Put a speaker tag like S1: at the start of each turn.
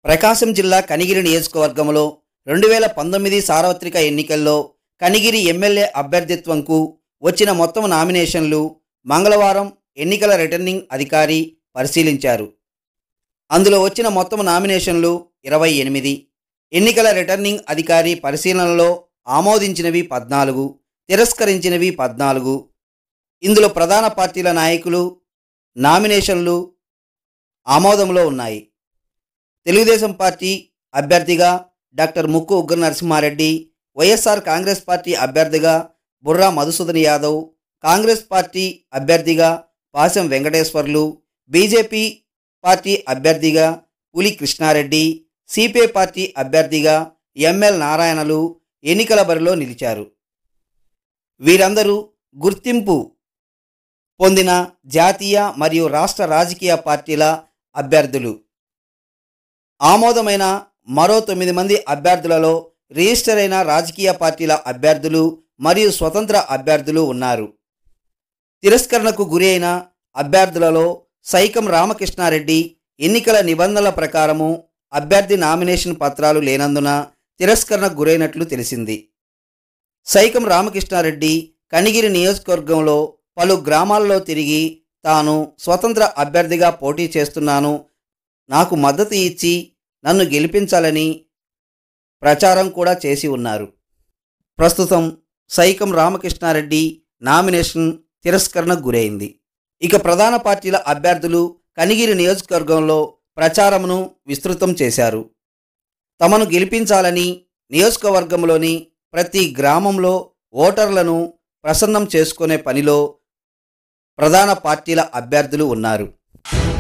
S1: ప్రకాశం జిల్లా కనిగిరి నియోజకవర్గంలో 2019 సార్వత్రిక ఎన్నికల్లో కనిగిరి ఎమ్మెల్యే అభ్యర్థిత్వంకు వచ్చిన మొత్తం నామినేషన్లు మంగళవారం ఎన్నికల రిటర్నింగ్ అధికారి పరిశీలించారు. అందులో వచ్చిన మొత్తం నామినేషన్లు 28. ఎన్నికల రిటర్నింగ్ అధికారి పరిశీలనలో ఆమోదించినవి 14, తిరస్కరించినవి 14. ఇందులో ప్రధాన పార్టీల నాయకులు నామినేషన్లు ఆమోదంలో ఉన్నాయి. తెలుగుదేశం పార్టీ అభ్యర్థిగా డాక్టర్ ముక్కు ఉగ్ర నరసింహారెడ్డి, వైఎస్ఆర్ కాంగ్రెస్ పార్టీ అభ్యర్థిగా బుర్రా మధుసూదన్ యాదవ్, కాంగ్రెస్ పార్టీ అభ్యర్థిగా పాశం వెంకటేశ్వర్లు, బీజేపీ పార్టీ అభ్యర్థిగా పులి కృష్ణారెడ్డి, సిపిఐ పార్టీ అభ్యర్థిగా ఎంఎల్ నారాయణలు ఎన్నికల బరిలో నిలిచారు. వీరందరూ గుర్తింపు పొందిన జాతీయ మరియు రాష్ట్ర రాజకీయ పార్టీల అభ్యర్థులు. ఆమోదమైన మరో 9 మంది అభ్యర్థులలో రిజిస్టర్ అయిన రాజకీయ పార్టీల అభ్యర్థులు మరియు స్వతంత్ర అభ్యర్థులు ఉన్నారు. తిరస్కరణకు గురి అయిన అభ్యర్థులలో సైకం రామకృష్ణారెడ్డి ఎన్నికల నిబంధనల ప్రకారము అభ్యర్థి నామినేషన్ పత్రాలు లేనందున తిరస్కరణకు గురైనట్లు తెలిసింది. సైకం రామకృష్ణారెడ్డి కనిగిరి నియోజకవర్గంలో పలు గ్రామాల్లో తిరిగి తాను స్వతంత్ర అభ్యర్థిగా పోటీ చేస్తున్నాను, నాకు మద్దతు ఇచ్చి నన్ను గెలిపించాలని ప్రచారం కూడా చేసి ఉన్నారు. ప్రస్తుతం సైకం రామకృష్ణారెడ్డి నామినేషన్ తిరస్కరణకు గురైంది. ఇక ప్రధాన పార్టీల అభ్యర్థులు కనిగిరి నియోజకవర్గంలో ప్రచారమును విస్తృతం చేశారు. తమను గెలిపించాలని నియోజకవర్గంలోని ప్రతి గ్రామంలో ఓటర్లను ప్రసన్నం చేసుకునే పనిలో ప్రధాన పార్టీల అభ్యర్థులు ఉన్నారు.